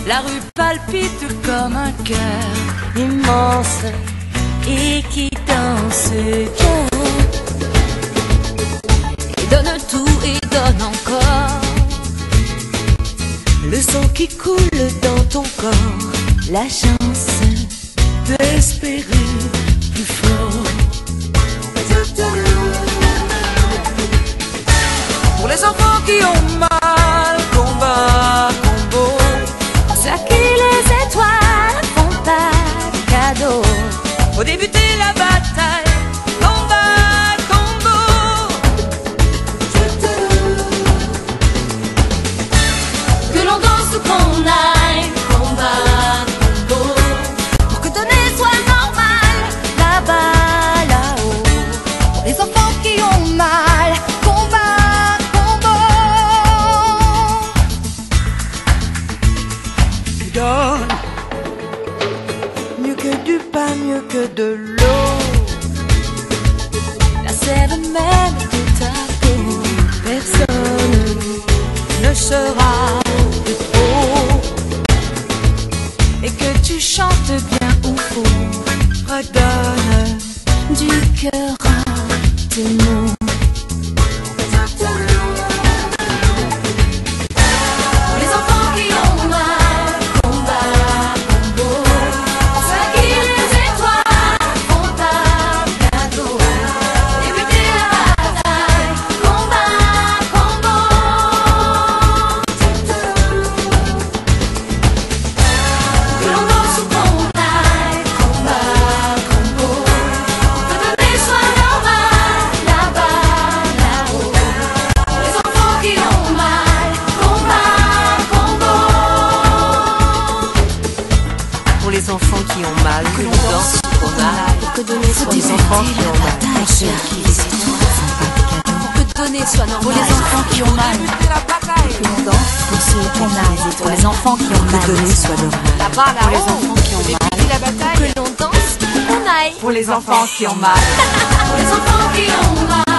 La rue palpite comme un cœur immense et qui danse bien et donne tout et donne encore. Le sang qui coule dans ton corps, la chance d'espérer plus fort. Pour les enfants qui ont mal, combat, combo. Ceux à qui les étoiles font pas de cadeaux. Faut débuter la bataille, combat, combo. Que l'on danse ou qu'on aille, combat, combo. Pour que donner soit normal, là-bas, là-haut. Pour les enfants qui ont mal, combat, combo. Tu donnes mieux que du pain, mieux que de l'eau. La sève même de ta peau. Personne ne sera de trop. Et que tu chantes bien ou faux, redonne du cœur à tes mots. Les enfants qui ont mal, combat, combo. Ceux à qui les étoiles font un cadeau. Débuter la bataille, combat, combo. Que l'on danse ou qu'on aille, combat, combo. Que donner soit normal, là-bas, là-haut. Les enfants qui ont mal, combat, combo. Pour les enfants qui ont mal, que l'on danse ou qu'on aille. Pour que donner soit Pour les enfants qui ont mal, pour ceux qui les étoiles font pas de cadeaux. Pour que donner soit normal. Pour les enfants qui ont mal, Que l'on danse pour ceux qui ont mal. Pour les enfants qui ont mal. que donner soit normal. Là-bas, Pour les là-haut. enfants qui ont mal, Débuter la bataille. Que l'on danse, on aille. pour les enfants qui ont mal. Pour les enfants qui ont mal.